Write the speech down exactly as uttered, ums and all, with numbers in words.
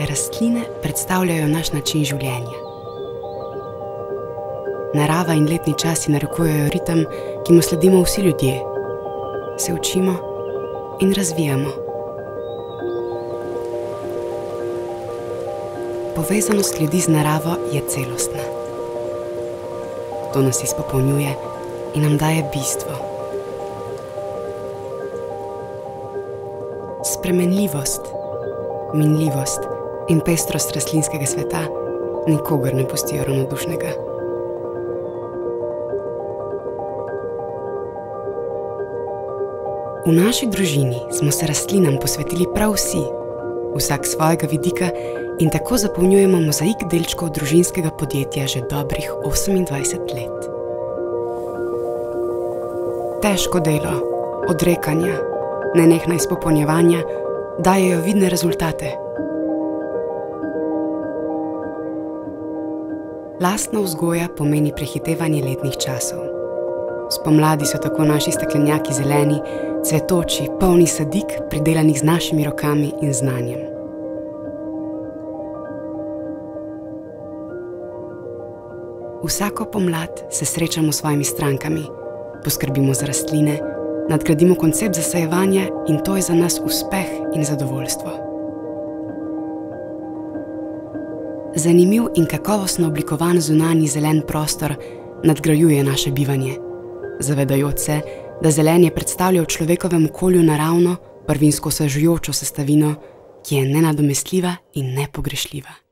Rastline predstavljajo naš način življenja. Narava in letni časi narekujejo ritem, ki mu sledimo vsi ljudje. Se učimo in razvijamo. Povezanost ljudi z naravo je celostna. To nas izpopolnjuje in nam daje bistvo. Spremenljivost, minljivost in pestrost rastlinskega sveta nikogar ne pustijo ravnodušnega. V naši družini smo se rastlinam posvetili prav vsi, vsak svojega vidika, in tako zapolnjujemo mozaik delčkov družinskega podjetja že dobrih osemindvajset let. Težko delo, odrekanja, nenehna izpopolnjevanja dajejo vidne rezultate. Lastna vzgoja pomeni prehitevanje letnih časov. Spomladi so tako naši steklenjaki zeleni, cvetoči, polni sadik, pridelanih z našimi rokami in znanjem. Vsako pomlad se srečamo s svojimi strankami, poskrbimo za rastline, nadgradimo koncept zasajevanja in to je za nas uspeh in zadovoljstvo. Zanimiv in kakovostno oblikovan zunanji zelen prostor nadgrajuje naše bivanje, zavedajoč se, da zelenje predstavlja v človekovem okolju naravno, prvinsko osvežujočo sestavino, ki je nenadomestljiva in nepogrešljiva.